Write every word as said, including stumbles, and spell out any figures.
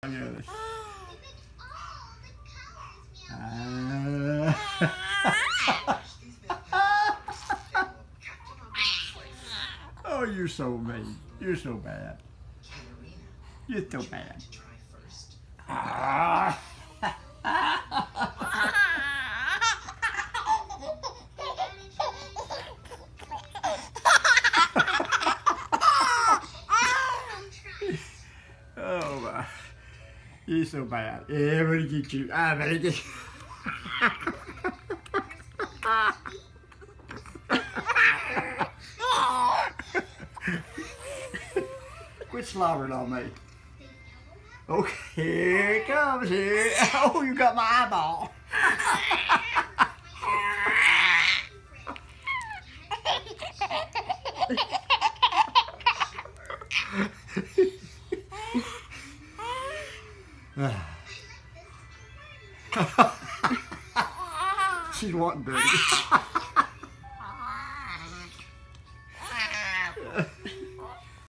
Yes. Uh, oh, you're so mean. You're so bad. You're so bad. Ah. Oh my. You're so bad. Yeah, I'm gonna get you. I'm gonna get you. Quit slobbering on me. Okay, here it comes here. Oh, you got my eyeball. She's wanting dirty.